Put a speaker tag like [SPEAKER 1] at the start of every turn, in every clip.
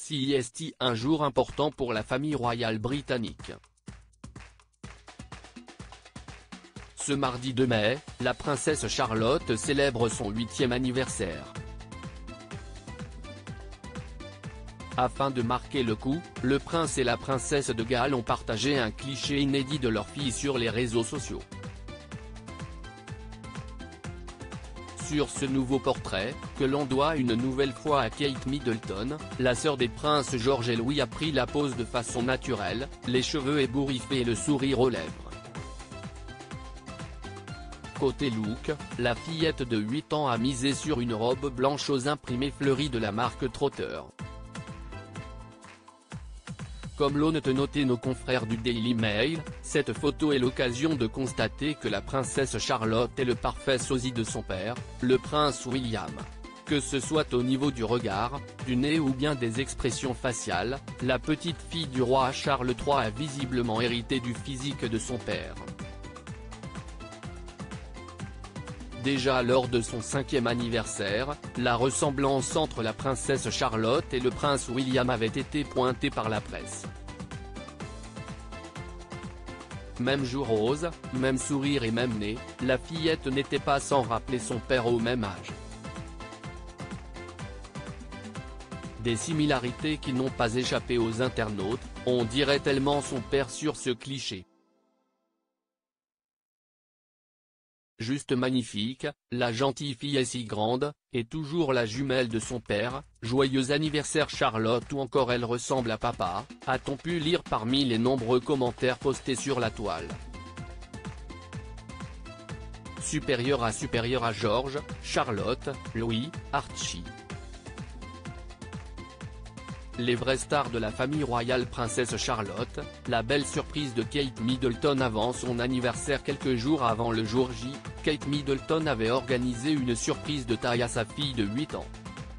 [SPEAKER 1] CEST, un jour important pour la famille royale britannique. Ce mardi 2 mai, la princesse Charlotte célèbre son 8e anniversaire. Afin de marquer le coup, le prince et la princesse de Galles ont partagé un cliché inédit de leur fille sur les réseaux sociaux. Sur ce nouveau portrait, que l'on doit une nouvelle fois à Kate Middleton, la sœur des princes George et Louis a pris la pose de façon naturelle, les cheveux ébouriffés et le sourire aux lèvres. Côté look, la fillette de 8 ans a misé sur une robe blanche aux imprimés fleuris de la marque Trotter. Comme l'ont noté nos confrères du Daily Mail, cette photo est l'occasion de constater que la princesse Charlotte est le parfait sosie de son père, le prince William. Que ce soit au niveau du regard, du nez ou bien des expressions faciales, la petite fille du roi Charles III a visiblement hérité du physique de son père. Déjà lors de son 5e anniversaire, la ressemblance entre la princesse Charlotte et le prince William avait été pointée par la presse. Même joue rose, même sourire et même nez, la fillette n'était pas sans rappeler son père au même âge. Des similarités qui n'ont pas échappé aux internautes, on dirait tellement son père sur ce cliché. Juste magnifique, la gentille fille est si grande, et toujours la jumelle de son père, joyeux anniversaire Charlotte ou encore elle ressemble à papa, a-t-on pu lire parmi les nombreux commentaires postés sur la toile. Supérieur à George, Charlotte, Louis, Archie. Les vraies stars de la famille royale. Princesse Charlotte, la belle surprise de Kate Middleton avant son anniversaire. Quelques jours avant le jour J, Kate Middleton avait organisé une surprise de taille à sa fille de 8 ans.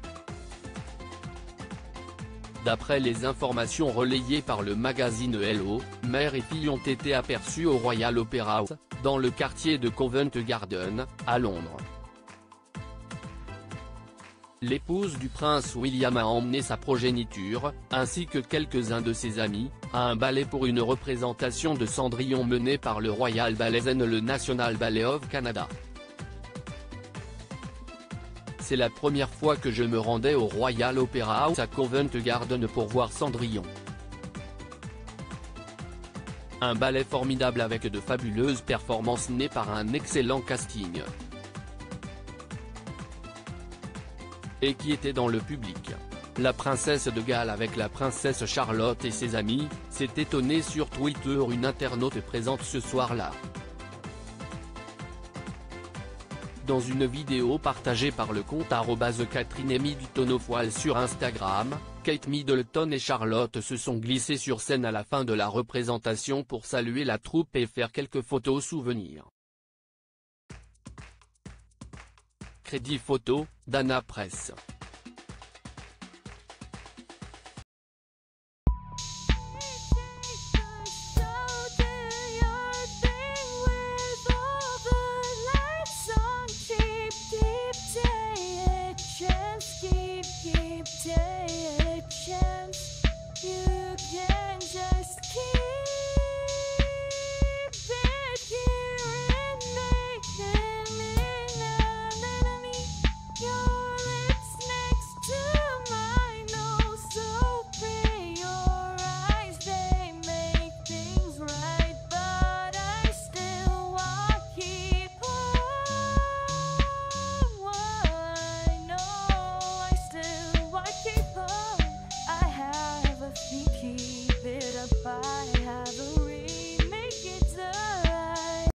[SPEAKER 1] D'après les informations relayées par le magazine Hello, mère et fille ont été aperçues au Royal Opera House, dans le quartier de Covent Garden, à Londres. L'épouse du prince William a emmené sa progéniture, ainsi que quelques-uns de ses amis, à un ballet pour une représentation de Cendrillon menée par le Royal Ballet et le National Ballet of Canada. C'est la première fois que je me rendais au Royal Opera House à Covent Garden pour voir Cendrillon. Un ballet formidable avec de fabuleuses performances nées par un excellent casting. Et qui était dans le public. La princesse de Galles avec la princesse Charlotte et ses amis, s'est étonnée sur Twitter une internaute présente ce soir-là. Dans une vidéo partagée par le compte @CatherineMiddleton sur Instagram, Kate Middleton et Charlotte se sont glissées sur scène à la fin de la représentation pour saluer la troupe et faire quelques photos souvenirs. Crédit photo, Dana Press.